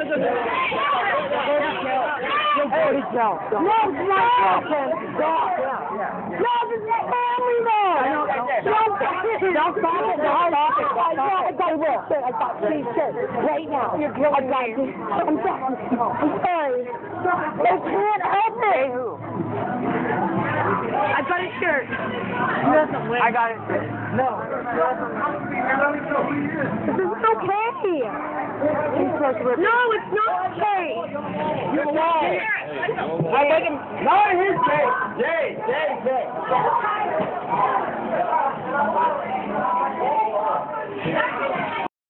No, it's my girlfriend. No, this is my family though. Don't stop it. Don't stop it. I got please shit right now. You're killing me. I'm sorry. I can't help it. I got a shirt. I got it. No. This isn't okay. No, it's not okay. You're lying. I think no, it is Jay. Jay.